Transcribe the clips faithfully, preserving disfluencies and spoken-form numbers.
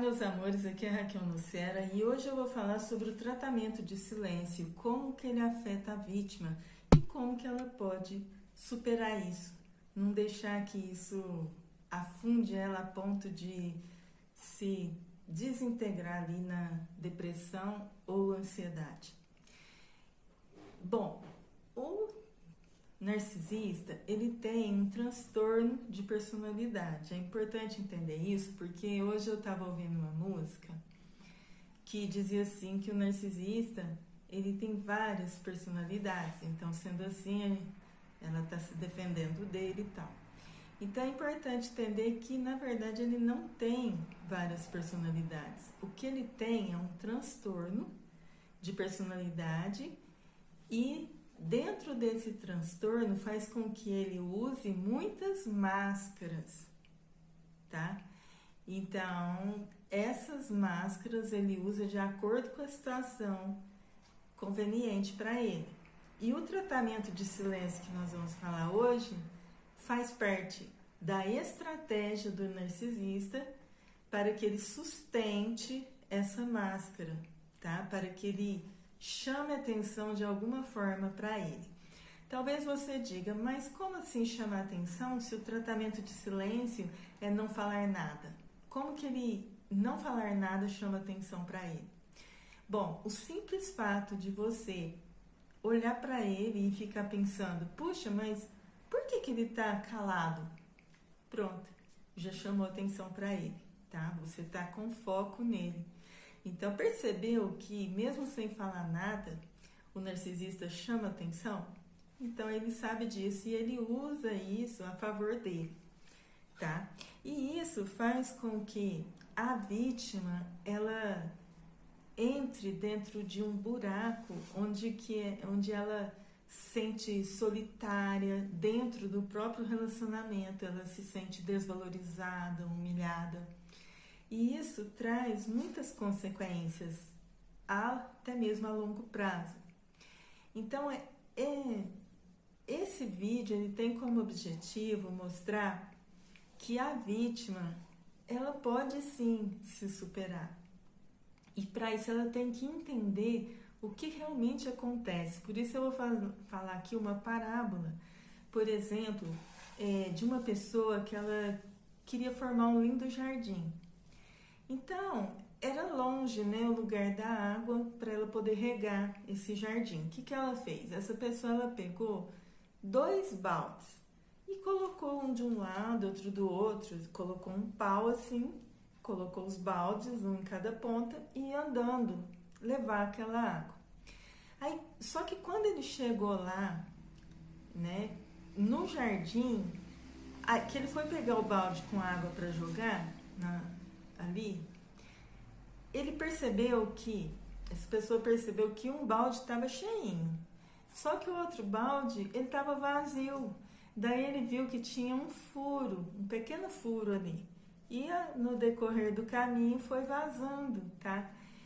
Meus amores, aqui é Raquel Nucera e hoje eu vou falar sobre o tratamento de silêncio, como que ele afeta a vítima e como que ela pode superar isso, não deixar que isso afunde ela a ponto de se desintegrar ali na depressão ou ansiedade. Bom, o narcisista, ele tem um transtorno de personalidade. É importante entender isso porque hoje eu estava ouvindo uma música que dizia assim que o narcisista, ele tem várias personalidades. Então, sendo assim, ela está se defendendo dele e tal. Então, é importante entender que, na verdade, ele não tem várias personalidades. O que ele tem é um transtorno de personalidade e dentro desse transtorno faz com que ele use muitas máscaras, tá? Então, essas máscaras ele usa de acordo com a situação conveniente para ele. E o tratamento de silêncio que nós vamos falar hoje faz parte da estratégia do narcisista para que ele sustente essa máscara, tá? Para que ele chame atenção de alguma forma para ele. Talvez você diga, mas como assim chamar atenção se o tratamento de silêncio é não falar nada? Como que ele não falar nada chama atenção para ele? Bom, o simples fato de você olhar para ele e ficar pensando, puxa, mas por que que ele está calado? Pronto, já chamou atenção para ele, tá? Você está com foco nele. Então, percebeu que mesmo sem falar nada, o narcisista chama atenção? Então, ele sabe disso e ele usa isso a favor dele, tá? E isso faz com que a vítima, ela entre dentro de um buraco onde, que é, onde ela sente solitária dentro do próprio relacionamento, ela se sente desvalorizada, humilhada. E isso traz muitas consequências, até mesmo a longo prazo. Então, é, é, esse vídeo ele tem como objetivo mostrar que a vítima, ela pode sim se superar. E para isso ela tem que entender o que realmente acontece. Por isso eu vou fal- falar aqui uma parábola, por exemplo, é, de uma pessoa que ela queria formar um lindo jardim. Então, era longe, né, o lugar da água para ela poder regar esse jardim. O que que ela fez? Essa pessoa, ela pegou dois baldes e colocou um de um lado, outro do outro, colocou um pau assim, colocou os baldes, um em cada ponta, e ia andando, levar aquela água. Aí, só que quando ele chegou lá, né, no jardim, que ele foi pegar o balde com água para jogar na ali, ele percebeu que, essa pessoa percebeu que um balde estava cheinho, só que o outro balde, ele estava vazio. Daí ele viu que tinha um furo, um pequeno furo ali. E no decorrer do caminho foi vazando, tá?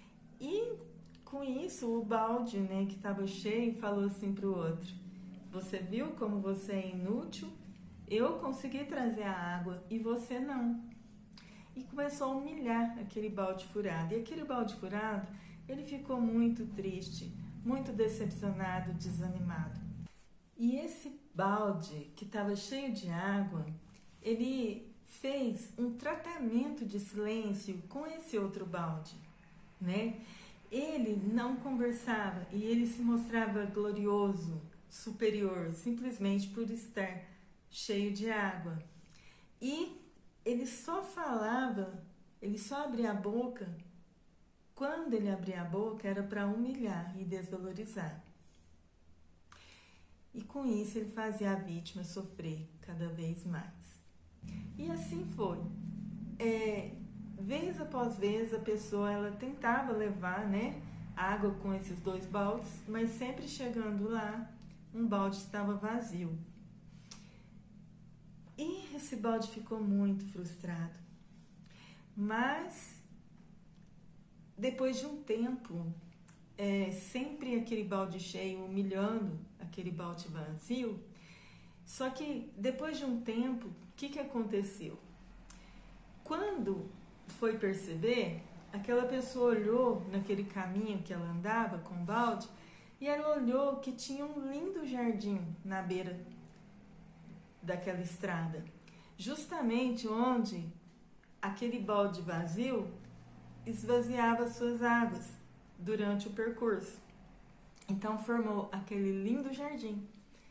E com isso o balde, né, que estava cheio, falou assim para o outro, você viu como você é inútil? Eu consegui trazer a água e você não. E começou a humilhar aquele balde furado. E aquele balde furado, ele ficou muito triste, muito decepcionado, desanimado. E esse balde que estava cheio de água, ele fez um tratamento de silêncio com esse outro balde, né? Ele não conversava e ele se mostrava glorioso, superior, simplesmente por estar cheio de água. E ele só falava, ele só abria a boca, quando ele abria a boca era para humilhar e desvalorizar. E com isso ele fazia a vítima sofrer cada vez mais. E assim foi. É, vez após vez a pessoa ela tentava levar, né, água com esses dois baldes, mas sempre chegando lá, um balde estava vazio. E esse balde ficou muito frustrado. Mas, depois de um tempo, é, sempre aquele balde cheio humilhando aquele balde vazio, só que depois de um tempo, o que que aconteceu? Quando foi perceber, aquela pessoa olhou naquele caminho que ela andava com o balde e ela olhou que tinha um lindo jardim na beira daquela estrada, justamente onde aquele balde vazio esvaziava suas águas durante o percurso. Então formou aquele lindo jardim.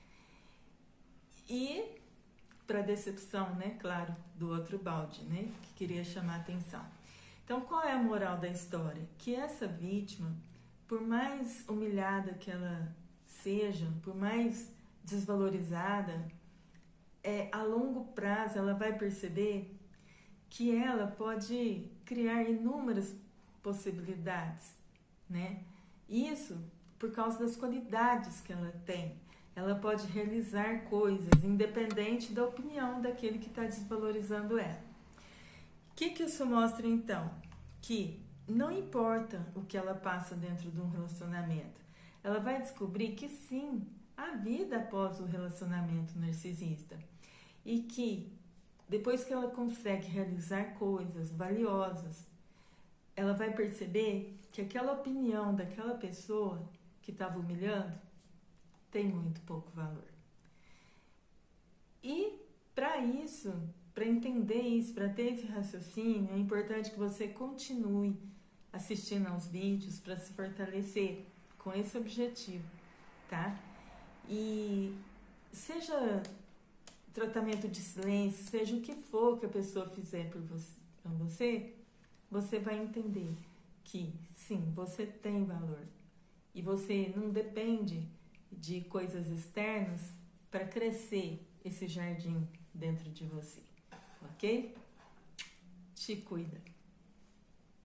E, para decepção, né, claro, do outro balde, né, que queria chamar a atenção. Então, qual é a moral da história? Que essa vítima, por mais humilhada que ela seja, por mais desvalorizada, é, a longo prazo ela vai perceber que ela pode criar inúmeras possibilidades, né? Isso por causa das qualidades que ela tem. Ela pode realizar coisas independente da opinião daquele que está desvalorizando ela. O que, que isso mostra então? Que não importa o que ela passa dentro de um relacionamento, ela vai descobrir que sim, há vida após o relacionamento narcisista. E que depois que ela consegue realizar coisas valiosas, ela vai perceber que aquela opinião daquela pessoa que estava humilhando tem muito pouco valor. E para isso, para entender isso, para ter esse raciocínio, é importante que você continue assistindo aos vídeos para se fortalecer com esse objetivo, tá? E seja tratamento de silêncio, seja o que for que a pessoa fizer por você, por você, você vai entender que sim, você tem valor e você não depende de coisas externas para crescer esse jardim dentro de você, ok? Te cuida.